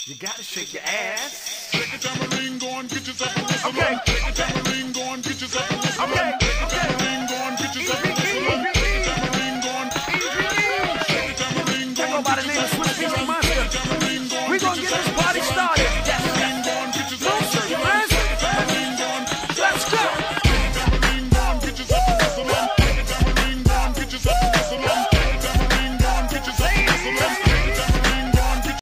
You gotta shake your ass. Take a tambourine, go and get yourself a whistle. Okay. Take a tambourine, go and get yourself a whistle. Okay.